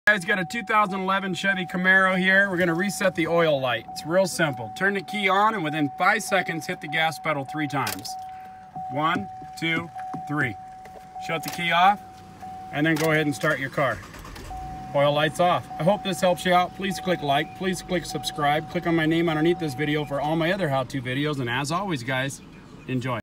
Guys, got a 2011 Chevy Camaro here. We're gonna reset the oil light. It's real simple. Turn the key on and within 5 seconds hit the gas pedal 3 times. 1, 2, 3. Shut the key off and then go ahead and start your car. Oil light's off. I hope this helps you out. Please click like, please click subscribe, click on my name underneath this video for all my other how-to videos, and as always guys, enjoy.